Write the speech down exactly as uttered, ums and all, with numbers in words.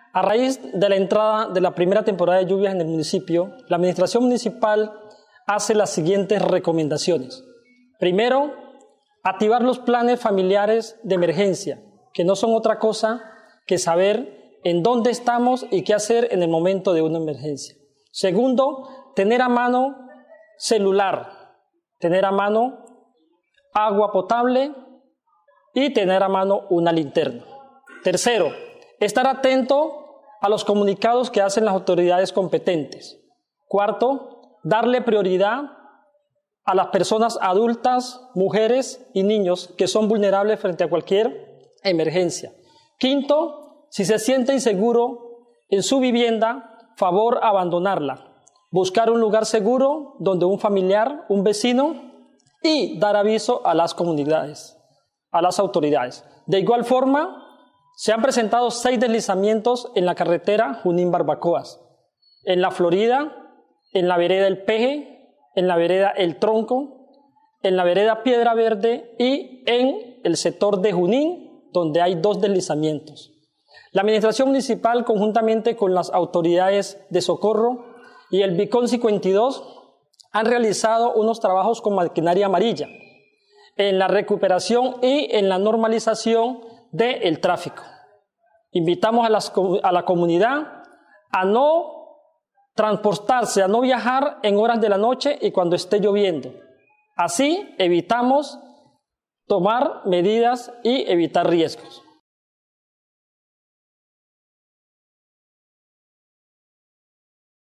A raíz de la entrada de la primera temporada de lluvias en el municipio, la administración municipal hace las siguientes recomendaciones. Primero, activar los planes familiares de emergencia, que no son otra cosa que saber en dónde estamos y qué hacer en el momento de una emergencia. Segundo, tener a mano celular, tener a mano agua potable y tener a mano una linterna. Tercero, estar atento a los comunicados que hacen las autoridades competentes. Cuarto, darle prioridad a las personas adultas, mujeres y niños que son vulnerables frente a cualquier emergencia. Quinto, si se siente inseguro en su vivienda, favor abandonarla. Buscar un lugar seguro donde un familiar, un vecino, y dar aviso a las comunidades, a las autoridades. De igual forma, se han presentado seis deslizamientos en la carretera Junín-Barbacoas, en la Florida, en la vereda El Peje, en la vereda El Tronco, en la vereda Piedra Verde y en el sector de Junín, donde hay dos deslizamientos. La administración municipal, conjuntamente con las autoridades de socorro y el BICON cincuenta y dos, han realizado unos trabajos con maquinaria amarilla en la recuperación y en la normalización del tráfico. Invitamos a, las, a la comunidad a no transportarse, a no viajar en horas de la noche y cuando esté lloviendo. Así evitamos tomar medidas y evitar riesgos.